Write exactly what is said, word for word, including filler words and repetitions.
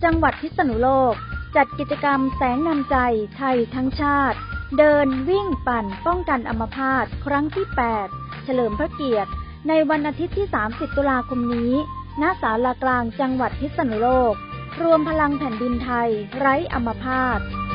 จังหวัดพิษณุโลกจัดกิจกรรมแสงนำใจไทยทั้งชาติเดินวิ่งปั่นป้องกันอัมพาตครั้งที่แปดเฉลิมพระเกียรติในวันอาทิตย์ที่สามสิบตุลาคมนี้ณศาลากลางจังหวัดพิษณุโลกรวมพลังแผ่นดินไทยไร้อัมพาต